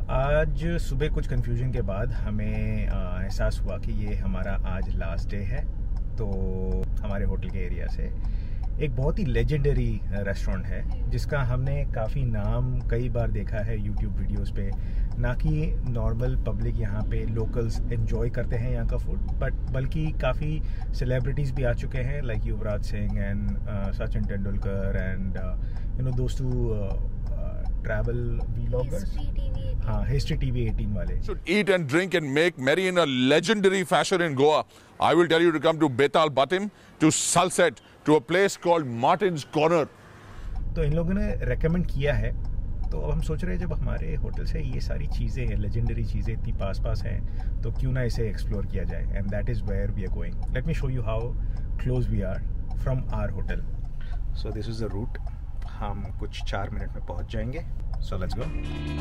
आज सुबह कुछ कन्फ्यूजन के बाद हमें एहसास हुआ कि ये हमारा आज लास्ट डे है। तो हमारे होटल के एरिया से एक बहुत ही लेजेंडरी रेस्टोरेंट है जिसका हमने काफ़ी नाम कई बार देखा है यूट्यूब वीडियोस पे। ना कि नॉर्मल पब्लिक यहाँ पे लोकल्स एंजॉय करते हैं यहाँ का फूड, बल्कि काफ़ी सेलिब्रिटीज़ भी आ चुके हैं like Yuvraj Singh and Sachin Tendulkar and those two travel vloggers. हाँ, History TV 18 वाले. Should eat and drink and make merry in a legendary fashion in Goa. I will tell you to come to Betal Batim, to Salsette, to a place called Martin's Corner. तो इन लोगों ने recommend किया है, तो अब हम सोच रहे हैं जब हमारे होटल से ये सारी चीज़ें हैं, लेजेंडरी चीज़ें इतनी पास हैं, तो क्यों ना इसे एक्सप्लोर किया जाए। And that is where we are going. Let me show you how close we are from our hotel. So this is the route. हम कुछ 4 मिनट में पहुंच जाएंगे। So let's go.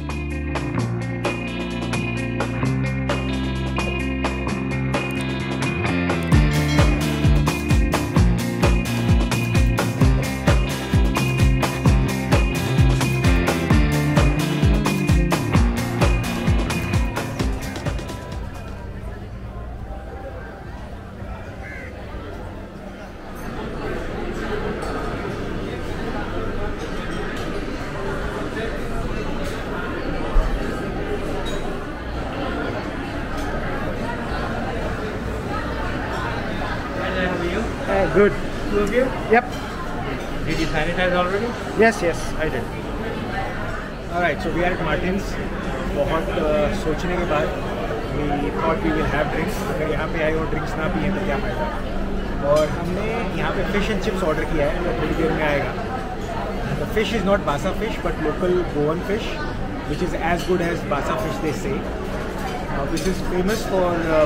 Good. Two of you? Yep. Did you sanitize already? Yes, I did. Alright, so we are at Martin's. बहुत सोचने के बाद we thought we will have drinks. अगर यहाँ पे आए और ड्रिंक्स ना पिए तो क्या फायदा। और हमने यहाँ पे फिश एंड चिप्स ऑर्डर किया है जो थोड़ी देर में आएगा। The fish is not basa fish but local Goan fish, which is as good as basa fish they say. Which is famous for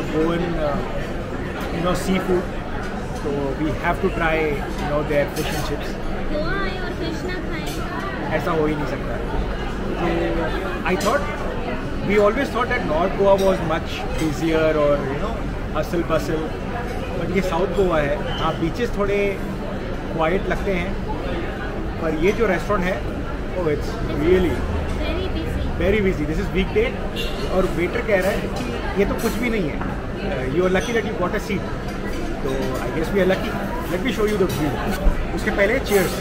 Goan, seafood. So we have to try, their fish and chips. Goa आए और fish ना खाएं, ऐसा हो ही नहीं सकता। तो I thought, we always thought that North Goa was much busier or hustle bustle, but ये South Goa है। हाँ, बीचेस थोड़े क्वाइट लगते हैं, पर ये जो रेस्टोरेंट है, it's really very busy. This is weekday और वेटर कह रहा है कि ये तो कुछ भी नहीं है। You are lucky that you got a seat. तो I guess we are lucky. Let me show you the view. उसके पहले cheers.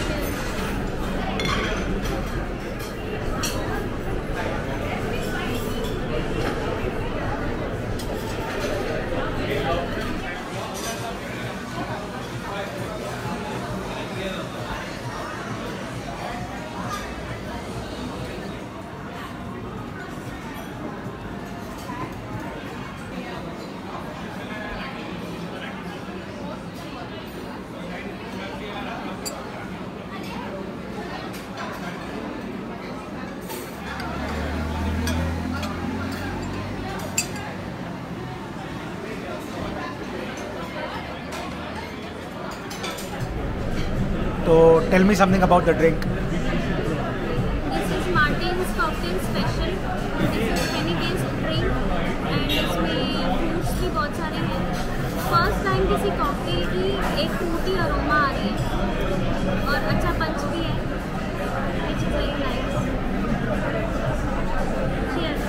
तो tell me something about the drink. This is Martin's cocktail special. This is Heineken drink and इसमें fruits भी बहुत सारे हैं। First time किसी cocktail की एक फ्रूटी अरोमा आ रही है और अच्छा पंच भी है, which is very nice. Cheers.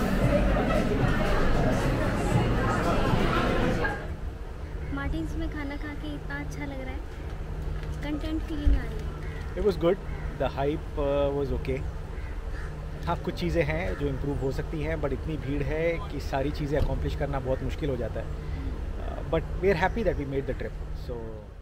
Martin's में खाना खा के इतना अच्छा लग रहा है, कंटेंट फीलिंग आ रही है। It was good. The hype was okay. हाँ, कुछ चीज़ें हैं जो इम्प्रूव हो सकती हैं, बट इतनी भीड़ है कि सारी चीज़ें अकॉम्प्लिश करना बहुत मुश्किल हो जाता है। But we are happy that we made the trip. So